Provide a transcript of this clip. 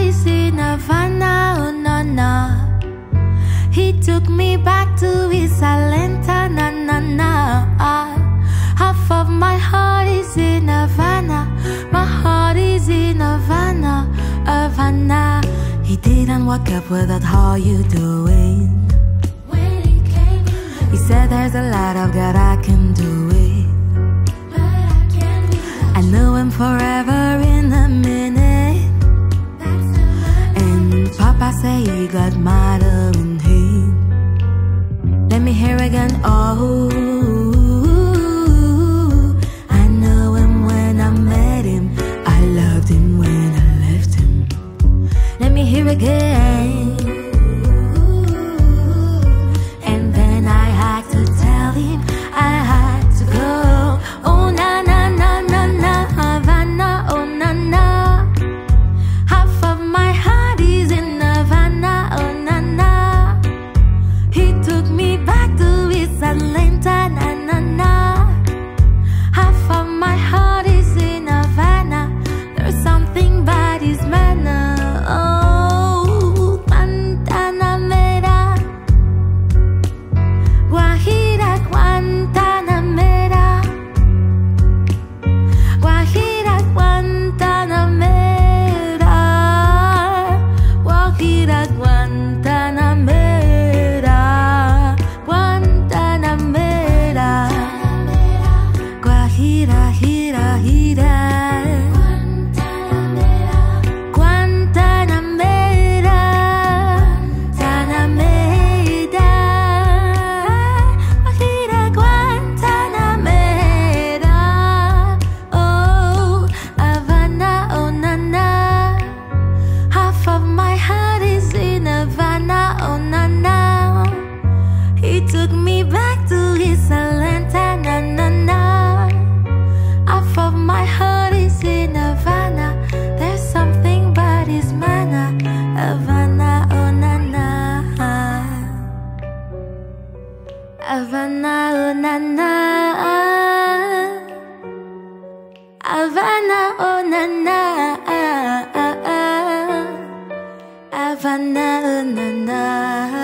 is in Havana, oh na na. He took me back to his Salenta, na na na. Half of my heart is in Havana. My heart is in Havana, Havana. He didn't walk up without how you doing. When he came in, he said there's a lot of God I can do it, but I can't do it. I know him forever in a minute. That's and Papa say he got mother in him. Let me hear again, oh. I know him when I met him. I loved him when I left him. Let me hear again. And then I had to tell him I had to go. Oh na na na na na, Havana, oh na na. Half of my heart is in Havana, oh na na. He took me back to his Atlanta, na na na. Half of my heart is in Havana. There's something about his manner. Oh, Guantanamera, Guajira, Guantanamera, Guajira, Guantanamera, Guajira, Guantanamera, Guantanamera, Guajira, gira, gira. Guantanamera, Guantanamera, Guajira, Guantanamera. Oh, Havana, oh na na. Half of my heart is in Havana, oh na na. He took me back to his Atlanta, na na na. Half of my heart is in Havana. There's something about his manner. Havana, oh na na. Havana, oh na na. Havana, oh na na. Havana, oh na na.